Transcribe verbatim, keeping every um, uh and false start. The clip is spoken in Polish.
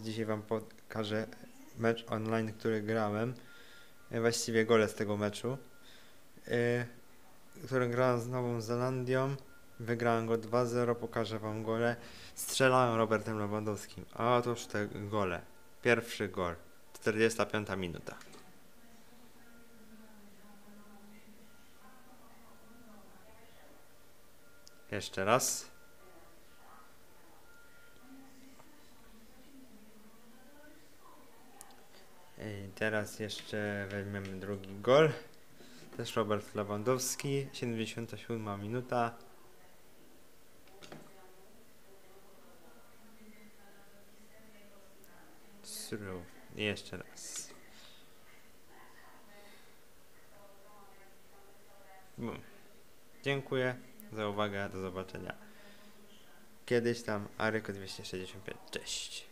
Dzisiaj wam pokażę mecz online, który grałem. E, Właściwie gole z tego meczu. E, który grałem z Nową Zelandią. Wygrałem go dwa zero, pokażę wam gole. Strzelałem Robertem Lewandowskim. A otóż te gole. Pierwszy gol. czterdziesta piąta minuta. Jeszcze raz. I teraz jeszcze weźmiemy drugi gol. Też Robert Lewandowski. siedemdziesiąta siódma minuta. Sru. I jeszcze raz. Bum. Dziękuję za uwagę. Do zobaczenia kiedyś tam. Aryko dwieście sześćdziesiąt pięć. Cześć.